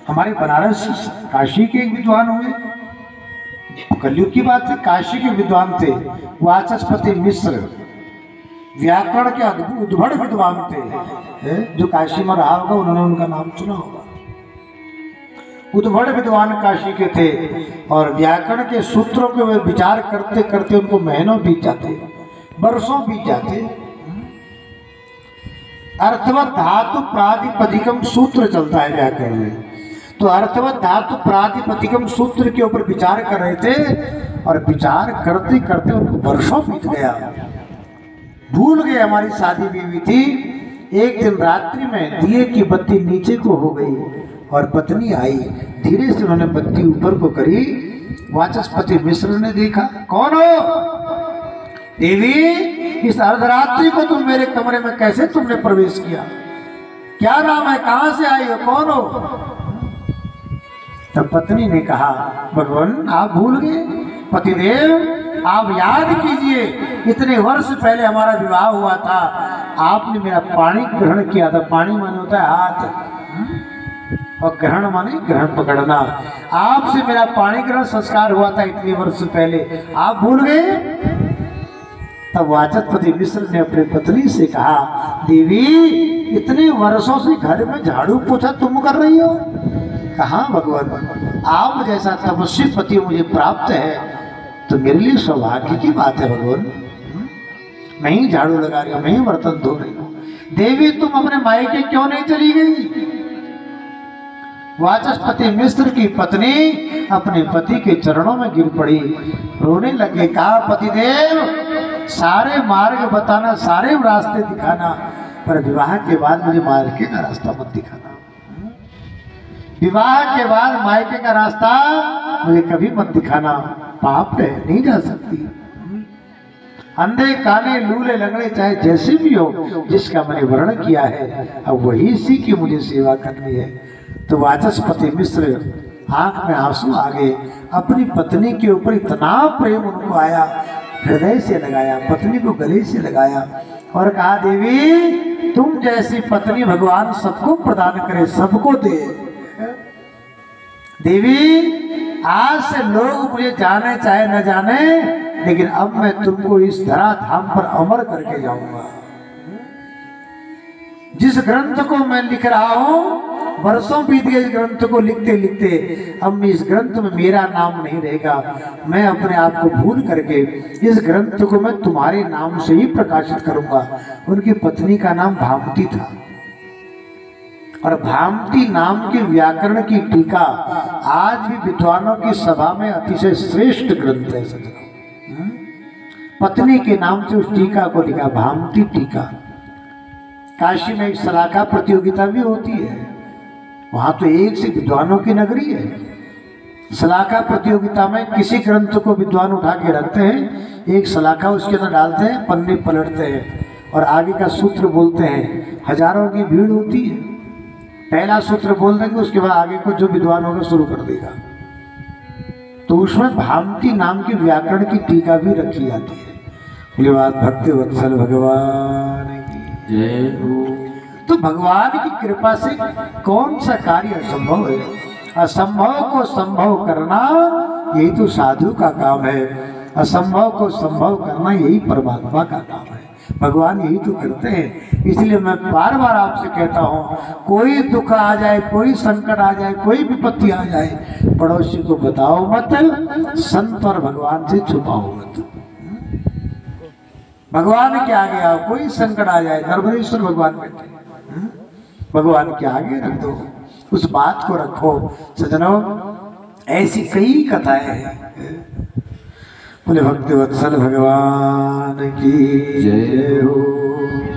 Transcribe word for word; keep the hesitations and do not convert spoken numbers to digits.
हमारे बनारस काशी के एक विद्वान हुए, कलयुग की बात है, काशी के विद्वान थे वाचस्पति मिश्र, व्याकरण के उद्भट विद्वान थे। जो काशी में रहा होगा उन्होंने उनका नाम सुना होगा। उद्भट विद्वान काशी के थे और व्याकरण के सूत्रों के वे विचार करते करते उनको महीनों बीत जाते, वर्षों बीत जाते। अर्थवत धातु प्रातिपदिकम सूत्र चलता है व्याकरण में, तो अर्थवत धातु प्रातिपदिकम सूत्र के ऊपर विचार कर रहे थे और विचार करते करते उनको वर्षों बीत गया, भूल गए हमारी शादी भी हुई थी। एक दिन रात्रि में दिए की बत्ती नीचे को हो गई और पत्नी आई, धीरे से उन्होंने बत्ती ऊपर को करी। वाचस्पति मिश्र ने देखा, कौन हो देवी, इस अर्धरात्रि को तुम मेरे कमरे में कैसे तुमने प्रवेश किया, क्या नाम है, कहां से आई हो, कौन हो? तब पत्नी ने कहा, भगवान आप भूल गए, पतिदेव आप याद कीजिए, इतने वर्ष पहले हमारा विवाह हुआ था, आपने मेरा पाणी ग्रहण किया था। पाणी माने होता है हाथ और ग्रहण माने ग्रहण पकड़ना। आपसे मेरा पाणी ग्रहण संस्कार हुआ था इतने वर्ष पहले, आप भूल गए? तब वाचस्पति मिश्र ने अपनी पत्नी से कहा, देवी इतने वर्षों से घर में झाड़ू पोछा तुम कर रही हो? कहा भगवान, आप जैसा तपस्वी पति मुझे प्राप्त है तो मेरे लिए सौभाग्य की बात है भगवान। मैं ही झाड़ू लगा रही हूँ, मैं ही बर्तन धो रही हूँ। देवी तुम अपने मायके क्यों नहीं चली गई? वाचस्पति मिश्र की पत्नी अपने पति के चरणों में गिर पड़ी, रोने लगे। कहा, पतिदेव सारे मार्ग बताना, सारे रास्ते दिखाना, पर विवाह के बाद मुझे मायके का रास्ता मत दिखाना। विवाह के बाद मायके का रास्ता मुझे कभी मत दिखाना, पाप है, नहीं जा सकती। अंधे काने लूले लंगड़े चाहे जैसे भी हो, जिसका मैंने वर्णन किया है अब वही इसी की मुझे सेवा करनी है। तो वाचस्पति मिश्र आंख में आंसू आ गए, अपनी पत्नी के ऊपर इतना प्रेम उनको आया, हृदय से लगाया, पत्नी को गले से लगाया और कहा, देवी तुम जैसी पत्नी भगवान सबको प्रदान करे, सबको दे। देवी आज से लोग मुझे जाने चाहे न जाने, लेकिन अब मैं तुमको इस धरा धाम पर अमर करके जाऊंगा। जिस ग्रंथ को मैं लिख रहा हूं, वर्षों बीत गए इस ग्रंथ को लिखते लिखते, अब इस ग्रंथ में मेरा नाम नहीं रहेगा। मैं अपने आप को भूल करके इस ग्रंथ को मैं तुम्हारे नाम से ही प्रकाशित करूंगा। उनकी पत्नी का नाम भामती था और भामती नाम के व्याकरण की टीका आज भी विद्वानों की सभा में अतिशय श्रेष्ठ ग्रंथ है। सज्जनों, पत्नी के नाम से उस टीका को लिखा, भामती टीका। काशी में एक सलाका प्रतियोगिता भी होती है, वहां तो एक से विद्वानों की नगरी है। सलाका प्रतियोगिता में किसी ग्रंथ को विद्वान उठा के रखते हैं, एक सलाका उसके अंदर डालते हैं, पन्ने पलटते हैं और आगे का सूत्र बोलते हैं। हजारों की भीड़ होती है, पहला सूत्र बोल देंगे, उसके बाद आगे को जो विद्वान होगा शुरू कर देगा। तो उसमें भामती नाम की व्याकरण की टीका भी रखी जाती है। बोले बात भक्ति वत्सल भगवान की जय हो। तो भगवान की कृपा से कौन सा कार्य असंभव है? असंभव को संभव करना यही तो साधु का काम है, असंभव को संभव करना यही परमात्मा का काम है। भगवान यही तो करते हैं। इसलिए मैं बार बार आपसे कहता हूँ, कोई दुख आ जाए, कोई संकट आ जाए, कोई विपत्ति आ जाए, पड़ोसी को बताओ मत, संत और भगवान से छुपाओ मत। भगवान के आगे आओ, कोई संकट आ जाए, नर्मदेश्वर भगवान बैठे, भगवान के आगे रख दो, उस बात को रखो। सज्जनों, ऐसी कई कथाएं हैं। बोले भक्ति वत्सल भगवान की जय हो।